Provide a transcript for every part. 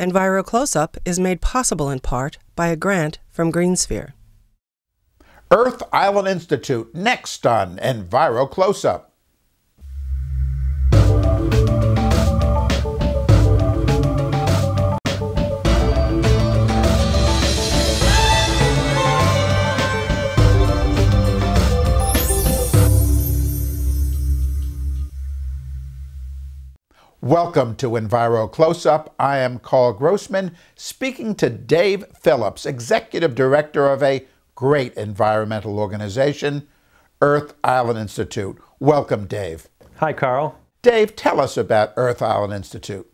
Enviro Close-Up is made possible in part by a grant from GreenSphere. Earth Island Institute, next on Enviro Close-Up. Welcome to Enviro Close-Up. I am Carl Grossman, speaking to Dave Phillips, Executive Director of a great environmental organization, Earth Island Institute. Welcome, Dave. Hi, Carl. Dave, tell us about Earth Island Institute.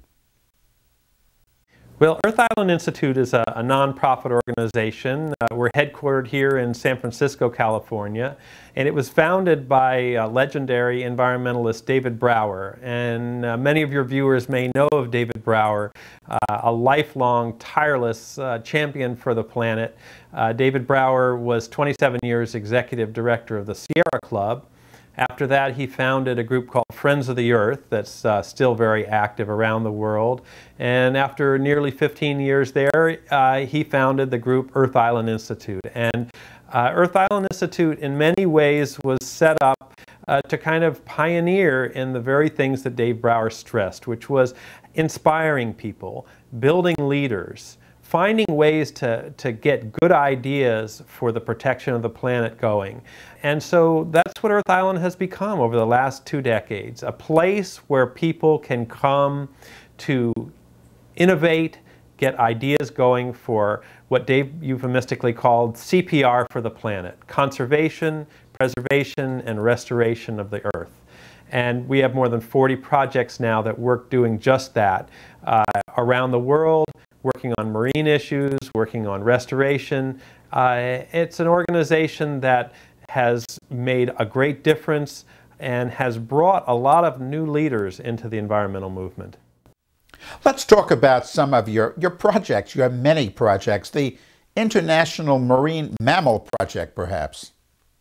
Well, Earth Island Institute is a nonprofit organization. We're headquartered here in San Francisco, California, and it was founded by legendary environmentalist David Brower. And many of your viewers may know of David Brower, a lifelong, tireless champion for the planet. David Brower was 27 years executive director of the Sierra Club. After that, he founded a group called Friends of the Earth that's still very active around the world. And after nearly 15 years there, he founded the group Earth Island Institute. And Earth Island Institute, in many ways, was set up to kind of pioneer in the very things that Dave Brower stressed, which was inspiring people, building leaders, finding ways to get good ideas for the protection of the planet going. And so that's what Earth Island has become over the last 2 decades, a place where people can come to innovate, get ideas going for what Dave euphemistically called CPR for the planet, conservation, preservation, and restoration of the Earth. And we have more than 40 projects now that work doing just that around the world, working on marine issues, working on restoration. It's an organization that has made a great difference and has brought a lot of new leaders into the environmental movement. Let's talk about some of your projects. You have many projects. The International Marine Mammal Project, perhaps.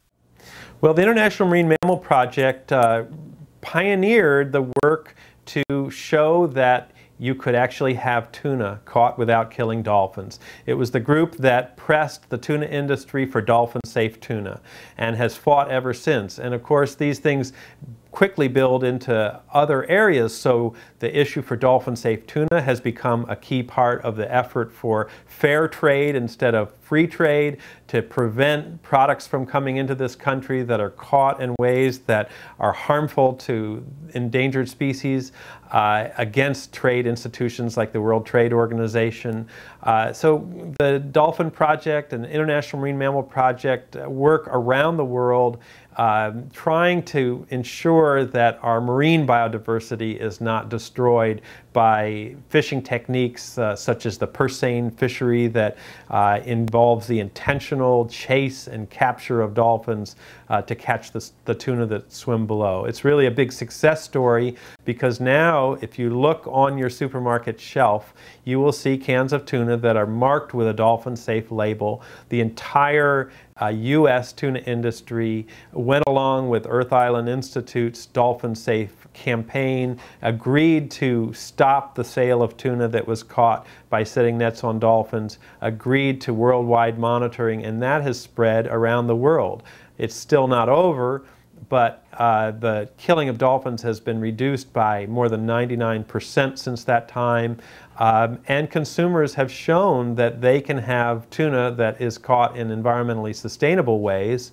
Well, the International Marine Mammal Project pioneered the work to show that you could actually have tuna caught without killing dolphins. It was the group that pressed the tuna industry for dolphin-safe tuna and has fought ever since. And of course, these things quickly build into other areas, so the issue for dolphin-safe tuna has become a key part of the effort for fair trade instead of free trade, to prevent products from coming into this country that are caught in ways that are harmful to endangered species, against trade institutions like the World Trade Organization. So the Dolphin Project and the International Marine Mammal Project work around the world trying to ensure that our marine biodiversity is not destroyed by fishing techniques such as the purse seine fishery that involves the intentional chase and capture of dolphins to catch the tuna that swim below. It's really a big success story because now if you look on your supermarket shelf, you will see cans of tuna that are marked with a dolphin-safe label. The entire U.S. tuna industry went along with Earth Island Institute's Dolphin Safe campaign, agreed to stop the sale of tuna that was caught by setting nets on dolphins, agreed to worldwide monitoring, and that has spread around the world. It's still not over, but the killing of dolphins has been reduced by more than 99% since that time. And consumers have shown that they can have tuna that is caught in environmentally sustainable ways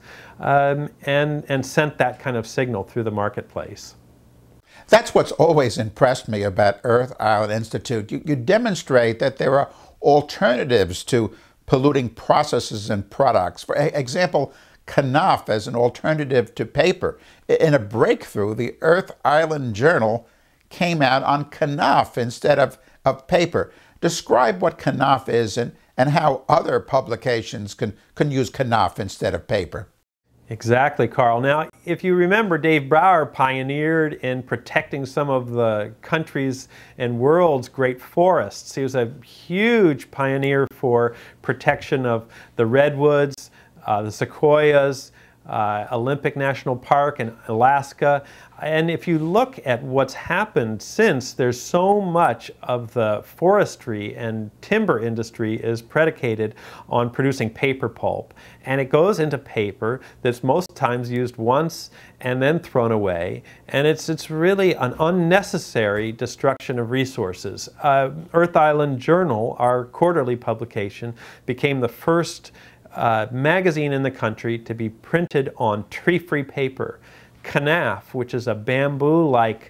and sent that kind of signal through the marketplace. That's what's always impressed me about Earth Island Institute. You demonstrate that there are alternatives to polluting processes and products. For example, Knauf as an alternative to paper. In a breakthrough, the Earth Island Journal came out on Knauf instead of paper. Describe what Knauf is and how other publications can use Knauf instead of paper. Exactly, Carl. Now, if you remember, Dave Brower pioneered in protecting some of the country's and world's great forests. He was a huge pioneer for protection of the redwoods, the sequoias, Olympic National Park in Alaska. And if you look at what's happened since, there's so much of the forestry and timber industry is predicated on producing paper pulp. And it goes into paper that's most times used once and then thrown away. And it's really an unnecessary destruction of resources. Earth Island Journal, our quarterly publication, became the first magazine in the country to be printed on tree-free paper. Kanaf, which is a bamboo-like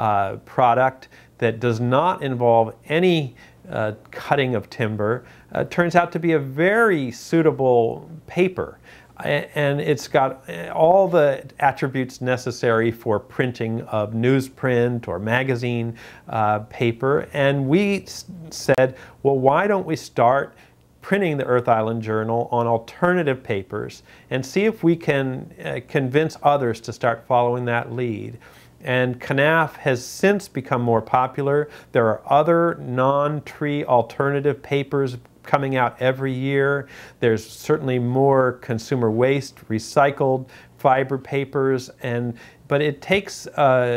product that does not involve any cutting of timber, turns out to be a very suitable paper. And it's got all the attributes necessary for printing of newsprint or magazine paper. And we said, well, why don't we start printing the Earth Island Journal on alternative papers and see if we can convince others to start following that lead. And Kanaf has since become more popular. There are other non-tree alternative papers coming out every year. There's certainly more consumer waste, recycled fiber papers, but it takes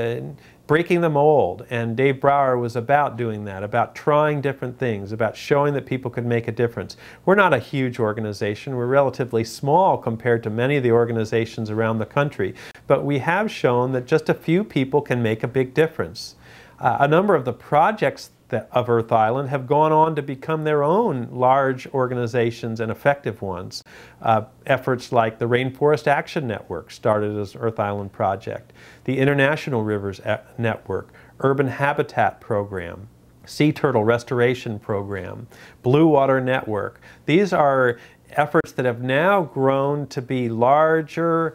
breaking the mold, and Dave Brower was about doing that, about trying different things, about showing that people could make a difference. We're not a huge organization. We're relatively small compared to many of the organizations around the country, but we have shown that just a few people can make a big difference. A number of the projects of Earth Island have gone on to become their own large organizations and effective ones. Efforts like the Rainforest Action Network started as Earth Island Project, the International Rivers Network, Urban Habitat Program, Sea Turtle Restoration Program, Blue Water Network. These are efforts that have now grown to be larger,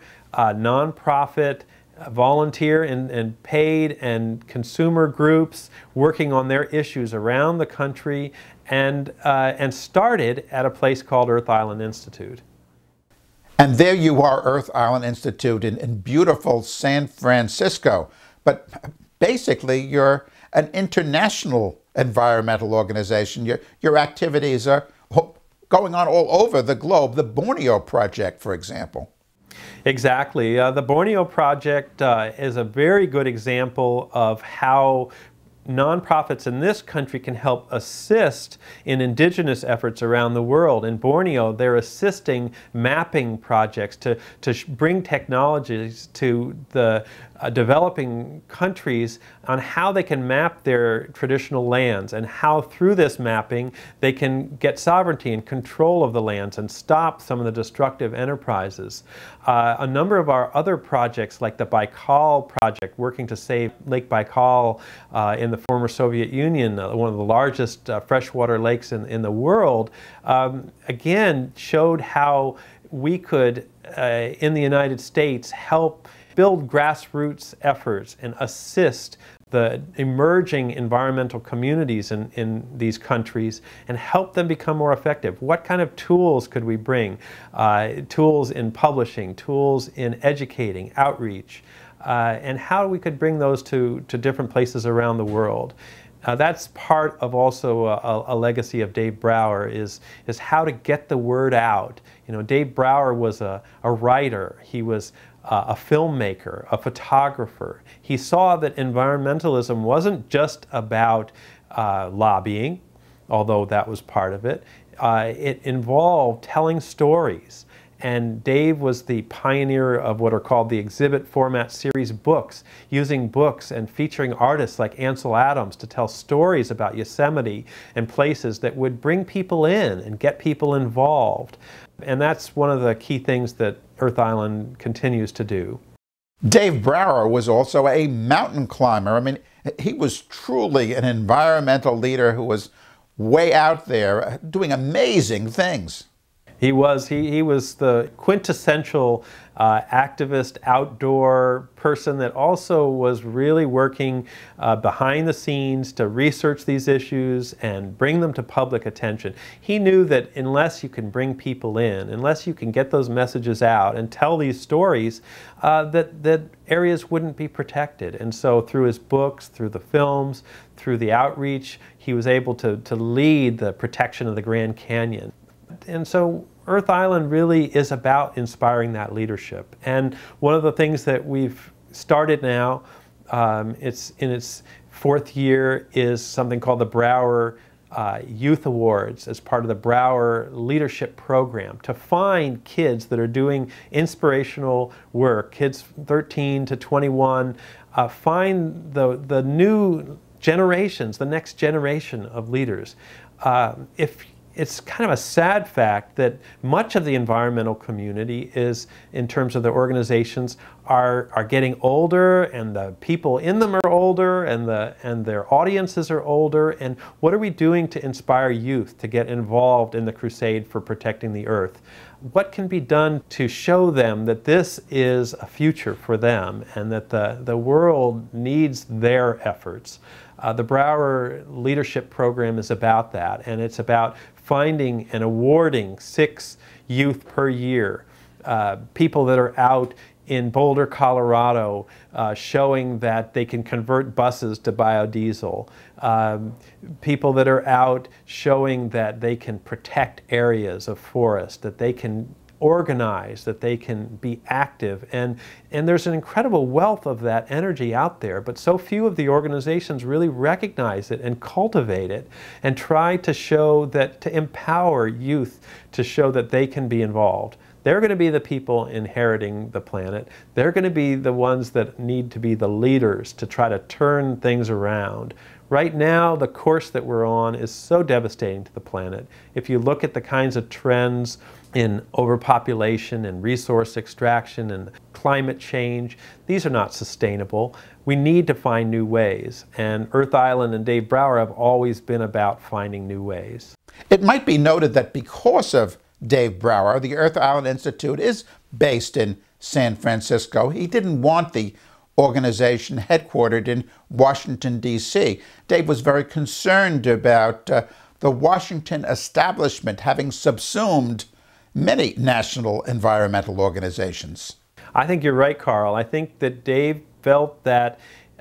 nonprofit, volunteer and paid and consumer groups working on their issues around the country, and started at a place called Earth Island Institute. And there you are, Earth Island Institute in beautiful San Francisco. But basically, you're an international environmental organization. Your activities are going on all over the globe. The Borneo Project, for example. Exactly. The Borneo Project is a very good example of how nonprofits in this country can help assist in indigenous efforts around the world. In Borneo, they're assisting mapping projects to bring technologies to the developing countries on how they can map their traditional lands and how through this mapping they can get sovereignty and control of the lands and stop some of the destructive enterprises. A number of our other projects, like the Baikal Project, working to save Lake Baikal in the former Soviet Union, one of the largest freshwater lakes in the world, again showed how we could, in the United States, help build grassroots efforts and assist the emerging environmental communities in these countries and help them become more effective. What kind of tools could we bring? Tools in publishing, tools in educating, outreach, and how we could bring those to different places around the world. That's part of also a legacy of Dave Brower is how to get the word out. You know, Dave Brower was a writer. He was a filmmaker, a photographer. He saw that environmentalism wasn't just about lobbying, although that was part of it. It involved telling stories. And Dave was the pioneer of what are called the exhibit format series books, using books and featuring artists like Ansel Adams to tell stories about Yosemite and places that would bring people in and get people involved. And that's one of the key things that Earth Island continues to do. Dave Brower was also a mountain climber. I mean, he was truly an environmental leader who was way out there doing amazing things. He was the quintessential activist, outdoor person that also was really working behind the scenes to research these issues and bring them to public attention. He knew that unless you can bring people in, unless you can get those messages out and tell these stories, that areas wouldn't be protected. And so through his books, through the films, through the outreach, he was able to lead the protection of the Grand Canyon. And so Earth Island really is about inspiring that leadership. And one of the things that we've started now, it's in its 4th year, is something called the Brower Youth Awards as part of the Brower Leadership Program, to find kids that are doing inspirational work, kids 13 to 21, find the new generations, the next generation of leaders. It's kind of a sad fact that much of the environmental community is, in terms of the organizations, are getting older, and the people in them are older, and their audiences are older. And what are we doing to inspire youth to get involved in the crusade for protecting the earth? What can be done to show them that this is a future for them and that the world needs their efforts? The Brower Leadership Program is about that, and it's about finding and awarding 6 youth per year, people that are out in Boulder, Colorado, showing that they can convert buses to biodiesel, people that are out showing that they can protect areas of forest, that they can organize, that they can be active, and there's an incredible wealth of that energy out there, but so few of the organizations really recognize it and cultivate it and try to show that, to empower youth to show that they can be involved. They're going to be the people inheriting the planet. They're going to be the ones that need to be the leaders to try to turn things around. Right now, the course that we're on is so devastating to the planet. If you look at the kinds of trends in overpopulation and resource extraction and climate change, these are not sustainable. We need to find new ways, and Earth Island and Dave Brower have always been about finding new ways. It might be noted that because of Dave Brower, the Earth Island Institute is based in San Francisco. He didn't want the organization headquartered in Washington, D.C. Dave was very concerned about the Washington establishment having subsumed many national environmental organizations. I think you're right, Carl. I think that Dave felt that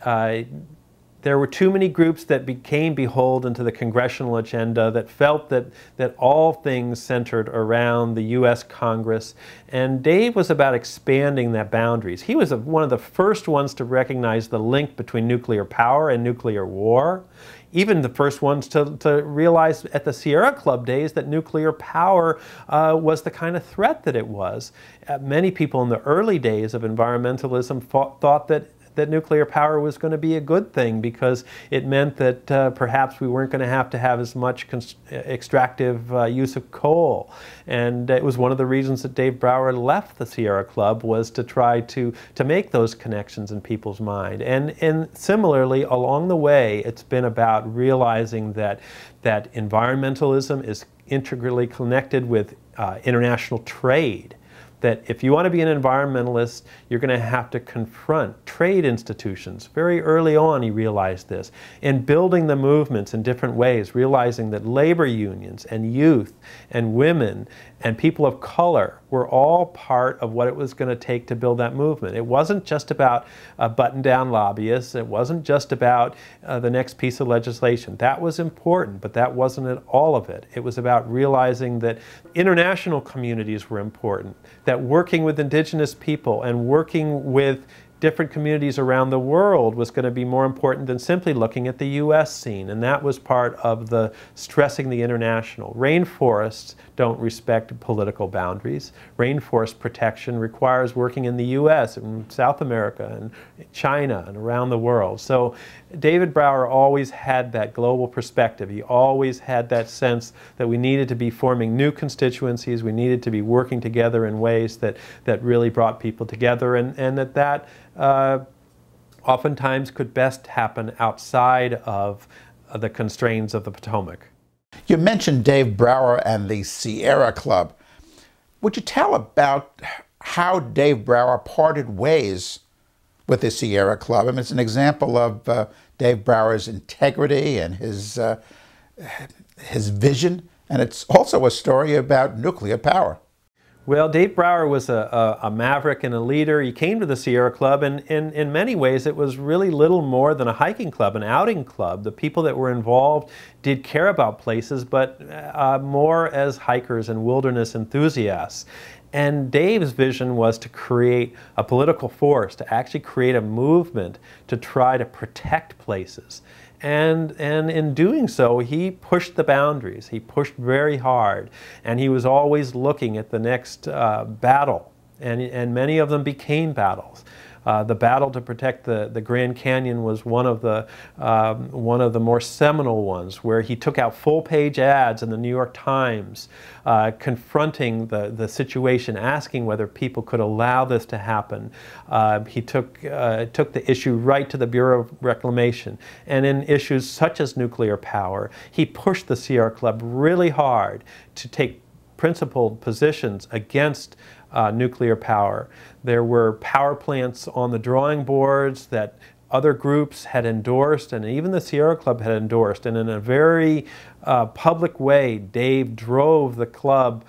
there were too many groups that became beholden to the congressional agenda, that felt that all things centered around the U.S. Congress. And Dave was about expanding that boundaries. He was one of the first ones to recognize the link between nuclear power and nuclear war. Even the first ones to realize at the Sierra Club days that nuclear power was the kind of threat that it was. Many people in the early days of environmentalism thought that nuclear power was going to be a good thing because it meant that perhaps we weren't going to have as much extractive use of coal. And it was one of the reasons that Dave Brower left the Sierra Club, was to try to make those connections in people's mind. And similarly, along the way, it's been about realizing that environmentalism is integrally connected with international trade. That if you want to be an environmentalist, you're going to have to confront trade institutions. Very early on, he realized this. In building the movements in different ways, realizing that labor unions and youth and women and people of color were all part of what it was going to take to build that movement. It wasn't just about button-down lobbyists. It wasn't just about the next piece of legislation. That was important, but that wasn't all of it. It was about realizing that international communities were important, that working with indigenous people and working with different communities around the world was going to be more important than simply looking at the U.S. scene, and that was part of the stressing the international. Rainforests don't respect political boundaries. Rainforest protection requires working in the U.S. and South America and China and around the world. So David Brower always had that global perspective. He always had that sense that we needed to be forming new constituencies, we needed to be working together in ways that really brought people together, and that oftentimes could best happen outside of the constraints of the Potomac. You mentioned Dave Brower and the Sierra Club. Would you tell about how Dave Brower parted ways with the Sierra Club? I mean, it's an example of Dave Brower's integrity and his vision, and it's also a story about nuclear power. Well, Dave Brower was a maverick and a leader. He came to the Sierra Club, and in many ways it was really little more than a hiking club, an outing club. The people that were involved did care about places, but more as hikers and wilderness enthusiasts. And Dave's vision was to create a political force, to actually create a movement to try to protect places. And in doing so, he pushed the boundaries. He pushed very hard, and he was always looking at the next battle, and many of them became battles. The battle to protect the Grand Canyon was one of the more seminal ones, where he took out full-page ads in the New York Times confronting the situation, asking whether people could allow this to happen. He took the issue right to the Bureau of Reclamation. And in issues such as nuclear power, he pushed the Sierra Club really hard to take principled positions against nuclear power. There were power plants on the drawing boards that other groups had endorsed, and even the Sierra Club had endorsed. And in a very public way, Dave drove the club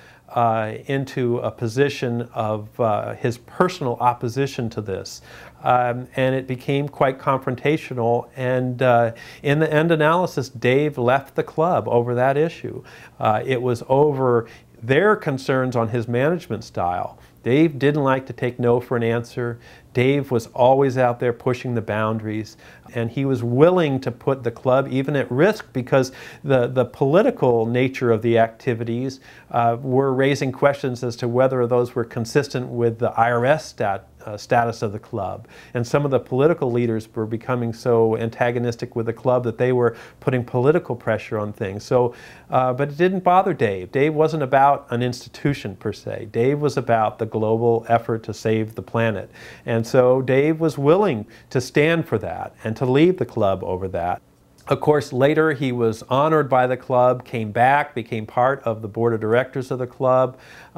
into a position of his personal opposition to this. And it became quite confrontational, and in the end analysis, Dave left the club over that issue. It was over their concerns on his management style. Dave didn't like to take no for an answer. Dave was always out there pushing the boundaries, and he was willing to put the club even at risk, because the political nature of the activities were raising questions as to whether those were consistent with the IRS status of the club. And some of the political leaders were becoming so antagonistic with the club that they were putting political pressure on things. So, but it didn't bother Dave. Dave wasn't about an institution per se. Dave was about the global effort to save the planet. And so Dave was willing to stand for that and to leave the club over that. Of course, later he was honored by the club, came back, became part of the board of directors of the club,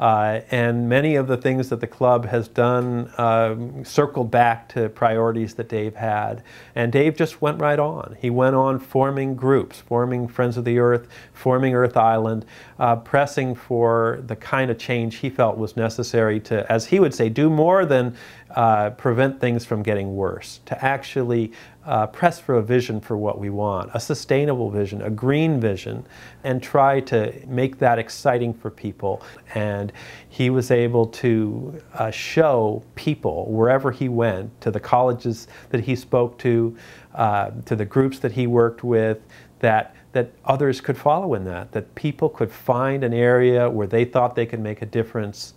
and many of the things that the club has done circled back to priorities that Dave had. And Dave just went right on. He went on forming groups, forming Friends of the Earth, forming Earth Island, pressing for the kind of change he felt was necessary to, as he would say, do more than prevent things from getting worse, to actually press for a vision for what we want, a sustainable vision, a green vision, and try to make that exciting for people. And he was able to show people wherever he went, to the colleges that he spoke to the groups that he worked with, that others could follow in that people could find an area where they thought they could make a difference,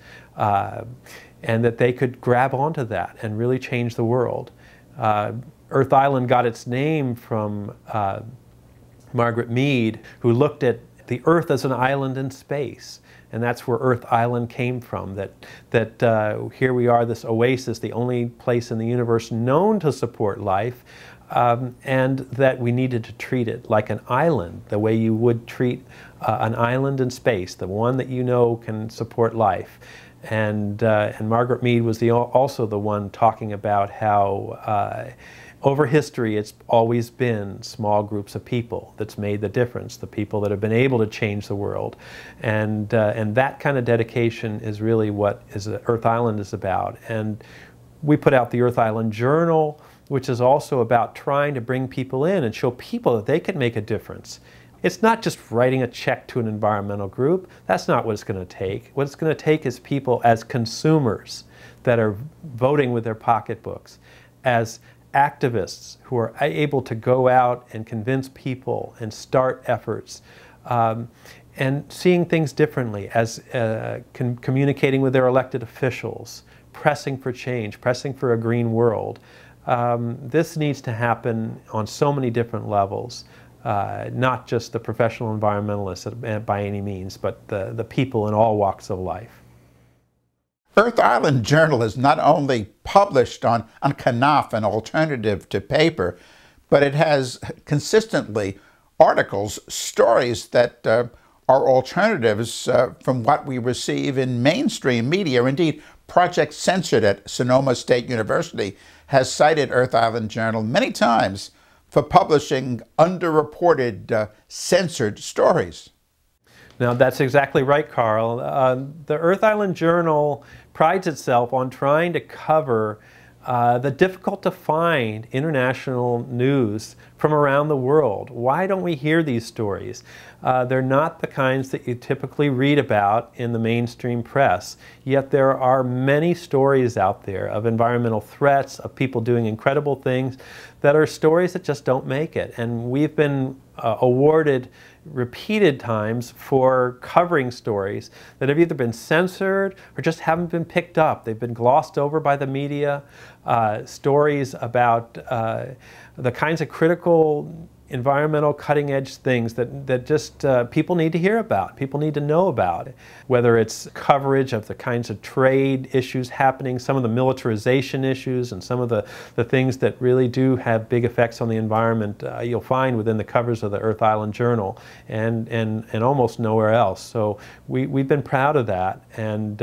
and that they could grab onto that and really change the world. Earth Island got its name from Margaret Mead, who looked at the Earth as an island in space. And that's where Earth Island came from, that here we are, this oasis, the only place in the universe known to support life, and that we needed to treat it like an island, the way you would treat an island in space, the one that you know can support life. And Margaret Mead was also the one talking about how over history it's always been small groups of people that's made the difference, the people that have been able to change the world. And that kind of dedication is really what Earth Island is about. And we put out the Earth Island Journal, which is also about trying to bring people in and show people that they can make a difference. It's not just writing a check to an environmental group. That's not what it's going to take. What it's going to take is people as consumers that are voting with their pocketbooks, as activists who are able to go out and convince people and start efforts, and seeing things differently, as communicating with their elected officials, pressing for change, pressing for a green world. This needs to happen on so many different levels. Not just the professional environmentalists by any means, but the people in all walks of life. Earth Island Journal is not only published on Knopf, an alternative to paper, but it has consistently articles, stories that are alternatives from what we receive in mainstream media. Indeed, Project Censored at Sonoma State University has cited Earth Island Journal many times for publishing underreported, censored stories. Now, that's exactly right, Carl. The Earth Island Journal prides itself on trying to cover the difficult to find international news from around the world. Why don't we hear these stories? They're not the kinds that you typically read about in the mainstream press, yet there are many stories out there of environmental threats, of people doing incredible things that are stories that just don't make it. And we've been awarded repeated times for covering stories that have either been censored or just haven't been picked up. They've been glossed over by the media. Stories about the kinds of critical environmental cutting-edge things that just people need to hear about, people need to know about. Whether it's coverage of the kinds of trade issues happening, some of the militarization issues, and some of the things that really do have big effects on the environment, you'll find within the covers of the Earth Island Journal and almost nowhere else. So we've been proud of that, and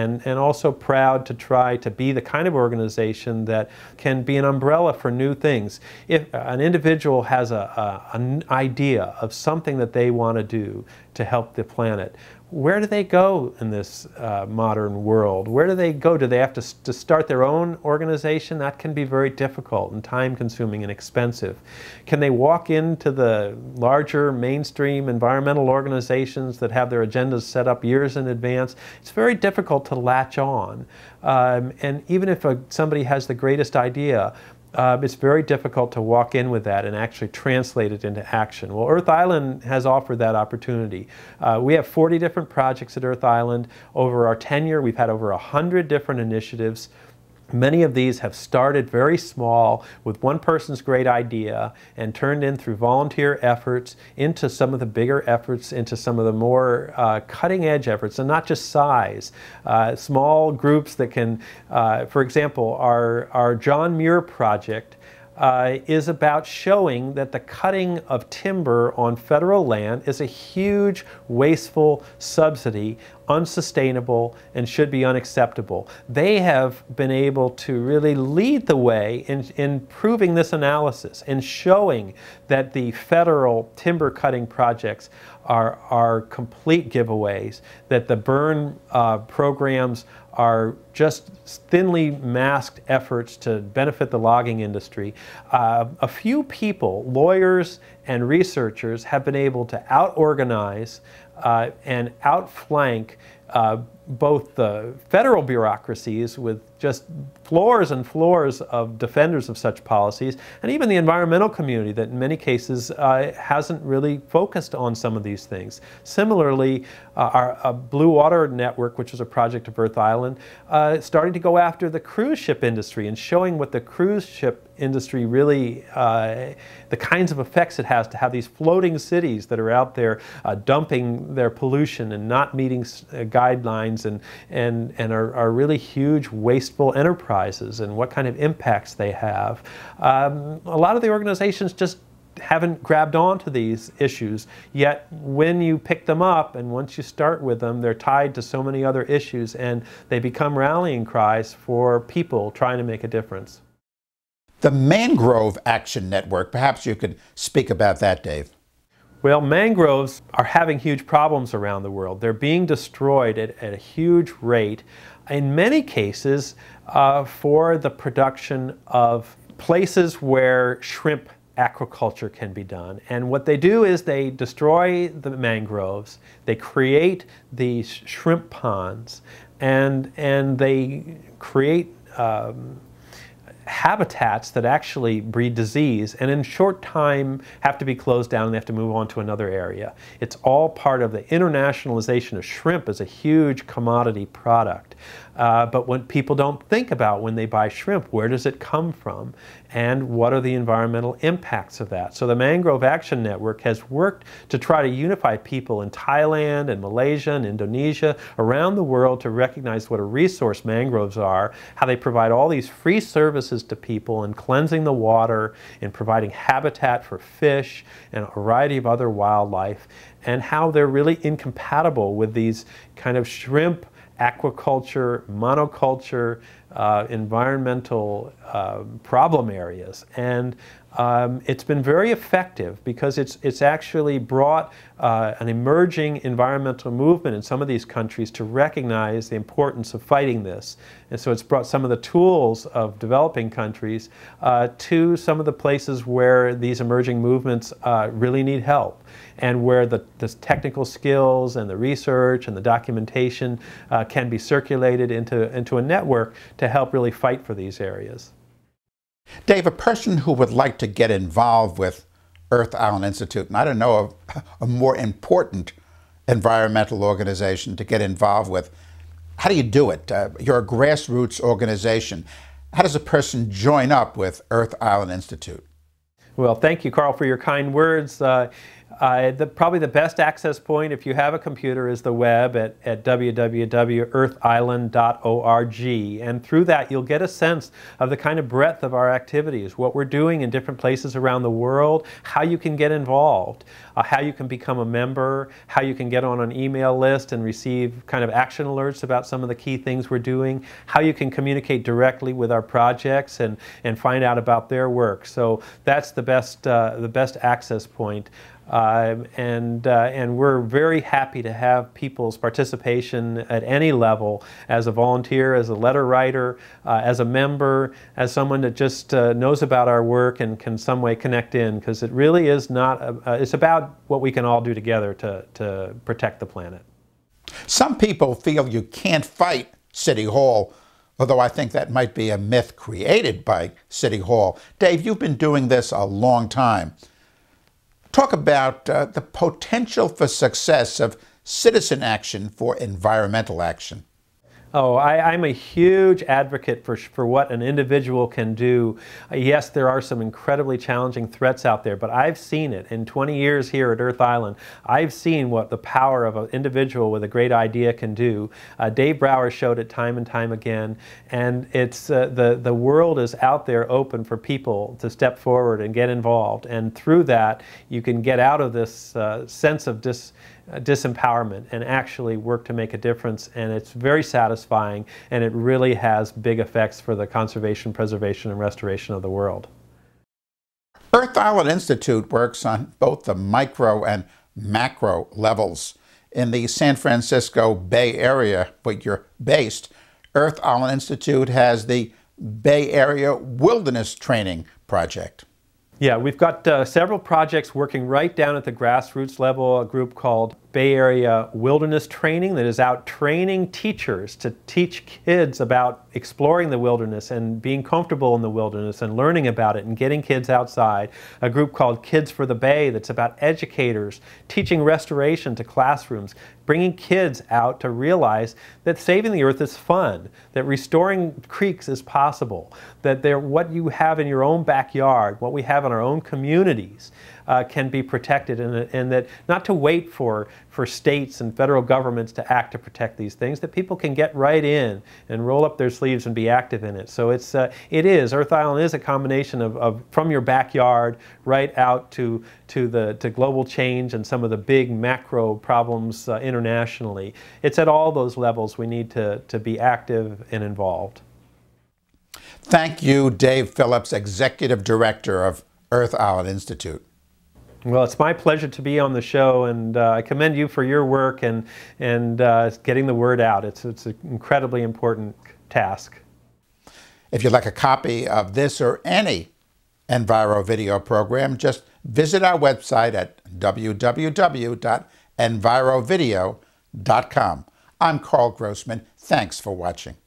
also proud to try to be the kind of organization that can be an umbrella for new things. If an individual has an idea of something that they want to do to help the planet, where do they go in this modern world? Where do they go? Do they have to start their own organization? That can be very difficult and time-consuming and expensive. Can they walk into the larger mainstream environmental organizations that have their agendas set up years in advance? It's very difficult to latch on. And even if somebody has the greatest idea, it's very difficult to walk in with that and actually translate it into action. Well, Earth Island has offered that opportunity. We have 40 different projects at Earth Island. Over our tenure, we've had over 100 different initiatives. Many of these have started very small with one person's great idea and turned in through volunteer efforts into some of the bigger efforts, into some of the more cutting-edge efforts, and not just size. Small groups that can, for example, our John Muir project is about showing that the cutting of timber on federal land is a huge, wasteful subsidy, unsustainable, and should be unacceptable. They have been able to really lead the way in proving this analysis and showing that the federal timber cutting projects are complete giveaways, that the burn programs are just thinly masked efforts to benefit the logging industry. A few people, lawyers and researchers, have been able to out-organize and outflank both the federal bureaucracies with just floors and floors of defenders of such policies, and even the environmental community that in many cases hasn't really focused on some of these things. Similarly, our Blue Water Network, which is a project of Earth Island, starting to go after the cruise ship industry and showing what the cruise ship industry really, the kinds of effects it has to have these floating cities that are out there dumping their pollution and not meeting guidelines and are really huge wasteful enterprises, and what kind of impacts they have. A lot of the organizations just haven't grabbed onto these issues, yet when you pick them up and once you start with them, they're tied to so many other issues and they become rallying cries for people trying to make a difference. The Mangrove Action Network, perhaps you could speak about that, Dave. Well, mangroves are having huge problems around the world. They're being destroyed at a huge rate, in many cases for the production of places where shrimp aquaculture can be done. And what they do is they destroy the mangroves, they create these shrimp ponds, and they create habitats that actually breed disease, and in short time have to be closed down and they have to move on to another area. It's all part of the internationalization of shrimp as a huge commodity product. But when people don't think about when they buy shrimp, where does it come from? And what are the environmental impacts of that? So the Mangrove Action Network has worked to try to unify people in Thailand and Malaysia and Indonesia, around the world, to recognize what a resource mangroves are, how they provide all these free services to people in cleansing the water, in providing habitat for fish and a variety of other wildlife, and how they're really incompatible with these kind of shrimp aquaculture, monoculture, environmental problem areas. And It's been very effective because it's actually brought an emerging environmental movement in some of these countries to recognize the importance of fighting this. And so it's brought some of the tools of developing countries to some of the places where these emerging movements really need help, and where the technical skills and the research and the documentation can be circulated into a network to help really fight for these areas. Dave, a person who would like to get involved with Earth Island Institute, and I don't know of a more important environmental organization to get involved with, how do you do it? You're a grassroots organization. How does a person join up with Earth Island Institute? Well, thank you, Carl, for your kind words. Probably the best access point, if you have a computer, is the web at www.earthisland.org. And through that, you'll get a sense of the kind of breadth of our activities, what we're doing in different places around the world, how you can get involved, how you can become a member, how you can get on an email list and receive kind of action alerts about some of the key things we're doing, how you can communicate directly with our projects and find out about their work. So that's the best access point. And we're very happy to have people's participation at any level, as a volunteer, as a letter writer, as a member, as someone that just knows about our work and can some way connect in, because it really is not, it's about what we can all do together to protect the planet. Some people feel you can't fight City Hall, although I think that might be a myth created by City Hall. Dave, you've been doing this a long time. Talk about the potential for success of citizen action for environmental action. Oh, I'm a huge advocate for what an individual can do. Yes, there are some incredibly challenging threats out there, but I've seen it. In 20 years here at Earth Island, I've seen what the power of an individual with a great idea can do. Dave Brower showed it time and time again, and it's the world is out there open for people to step forward and get involved, and through that you can get out of this sense of disempowerment and actually work to make a difference, and it's very satisfying, and it really has big effects for the conservation, preservation, and restoration of the world. Earth Island Institute works on both the micro and macro levels. In the San Francisco Bay Area, where you're based, Earth Island Institute has the Bay Area Wilderness Training Project. Yeah, we've got several projects working right down at the grassroots level, a group called Bay Area Wilderness Training that is out training teachers to teach kids about exploring the wilderness and being comfortable in the wilderness and learning about it and getting kids outside. A group called Kids for the Bay that's about educators teaching restoration to classrooms, bringing kids out to realize that saving the earth is fun, that restoring creeks is possible, that what you have in your own backyard, what we have in our own communities, can be protected, and that not to wait for states and federal governments to act to protect these things, that people can get right in and roll up their sleeves and be active in it. So Earth Island is a combination of from your backyard right out to global change and some of the big macro problems internationally. It's at all those levels we need to be active and involved. Thank you, Dave Phillips, Executive Director of Earth Island Institute. Well, it's my pleasure to be on the show, and I commend you for your work and getting the word out. It's an incredibly important task. If you'd like a copy of this or any Enviro video program, just visit our website at www.envirovideo.com. I'm Carl Grossman. Thanks for watching.